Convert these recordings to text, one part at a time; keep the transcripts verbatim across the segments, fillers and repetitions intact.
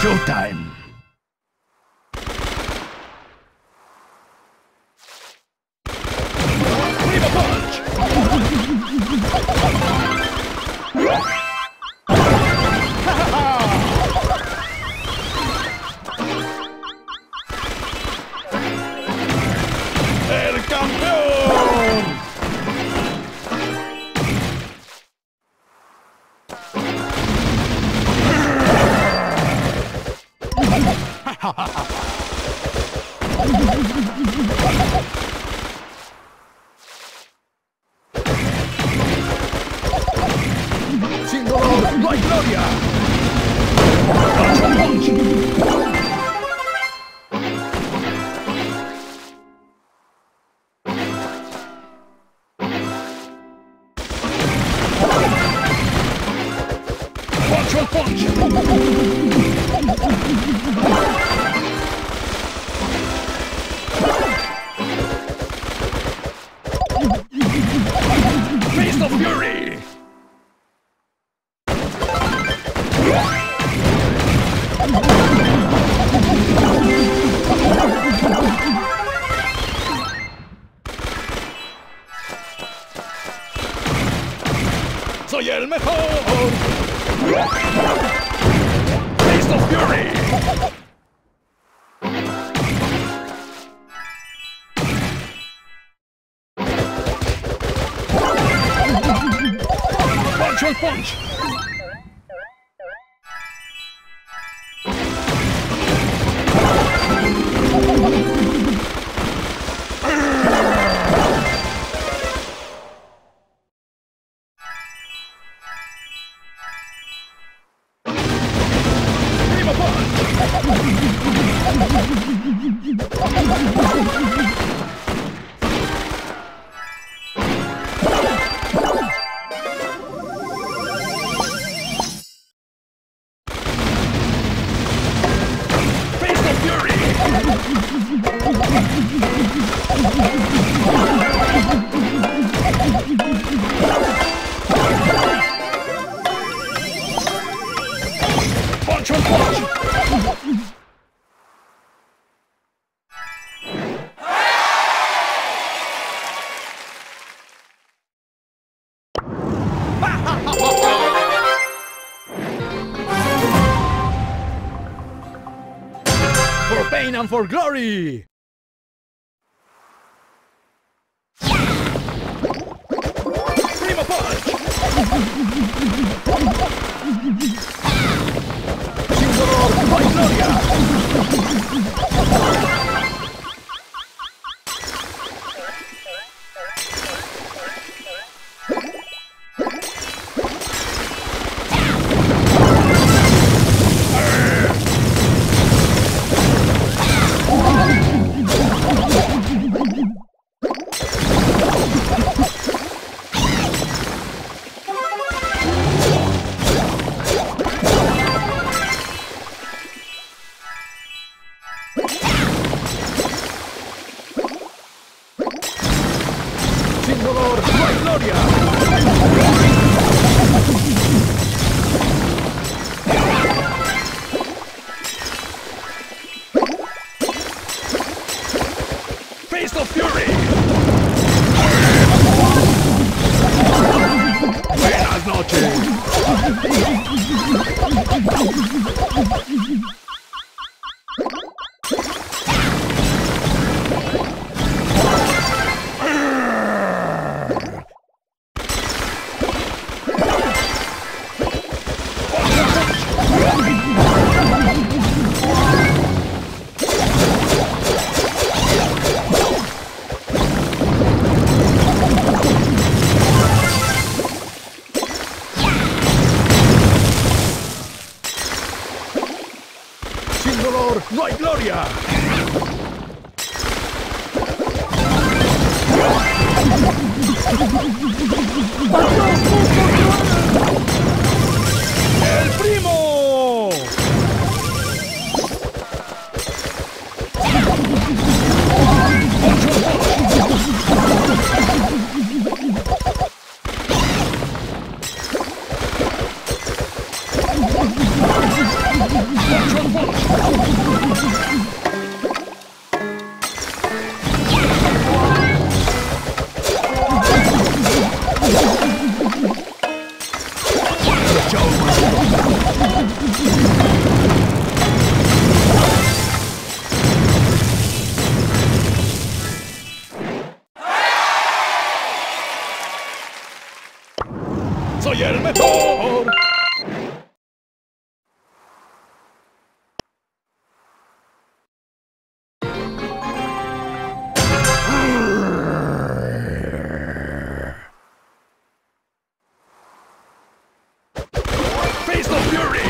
Showtime! Prima punch! ¡El campeón! Sin dolor no hay gloria. Punch, punch. Punch, punch. Fist of Fury! ¡Soy el mejor! Fist of Fury! Punch, punch! Prima punch! Punch, punch! For pain and for glory! Prima punch! Sin dolor no hay gloria! Sin dolor no hay gloria! Fist of Fury! Buenas noches! Sin dolor no hay gloria! ¡El primo! Punch, punch! mejor! Face the Fury!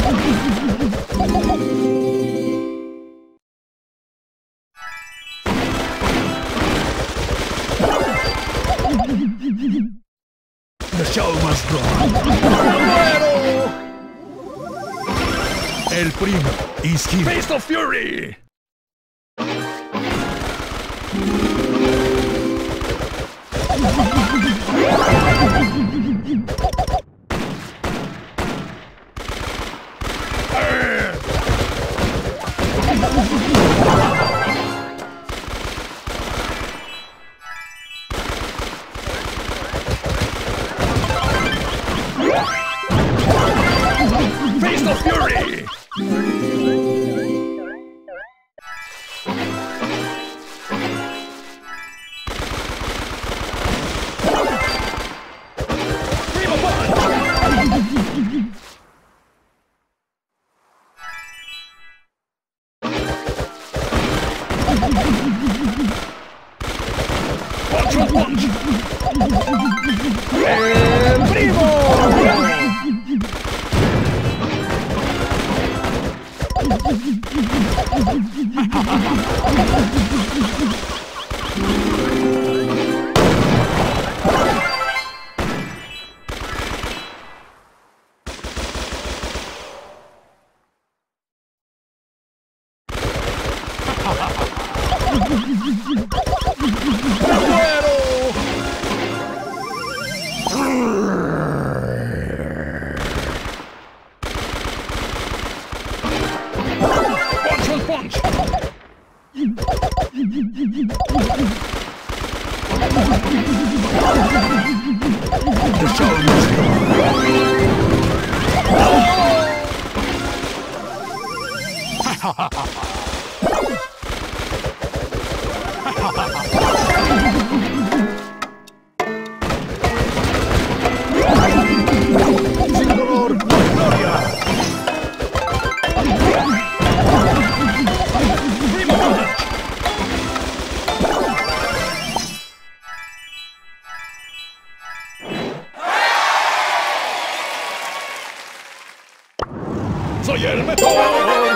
The show must go on. ¡Muero! El primo is here. Face the Fury! Face the Fury! Primo Punch! Punch with punch! El primo! Punch with punch! The show must go Sin dolor, no hay gloria. Primo Punch! ¡Soy el mejor!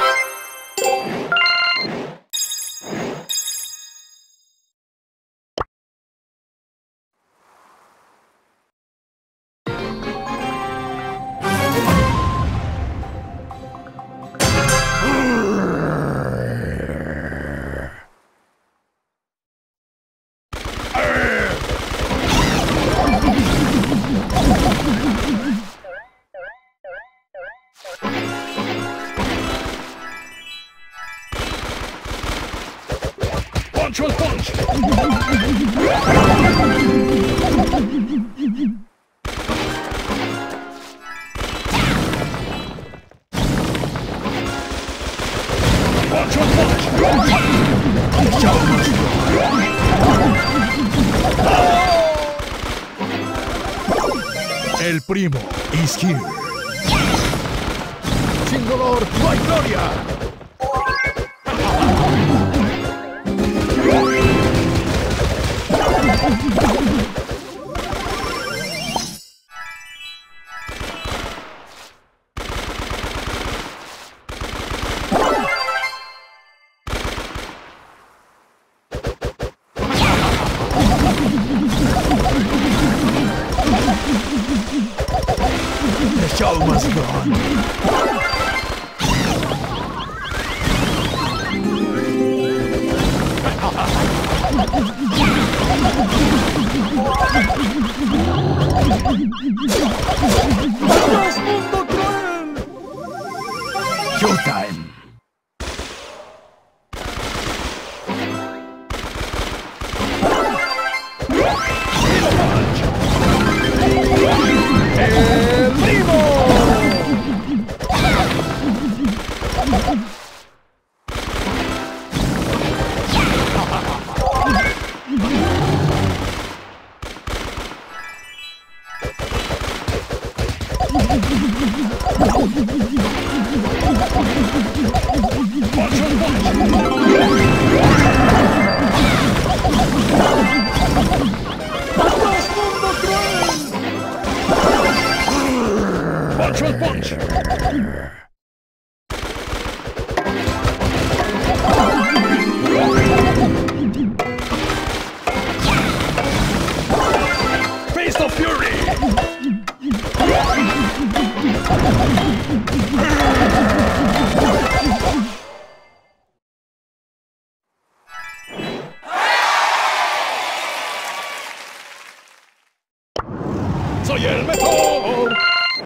Punch with punch! Punch with punch! Show must go. El primo is here. Sin dolor, no hay gloria. The show must go on. Showtime. El primo. Punch with punch!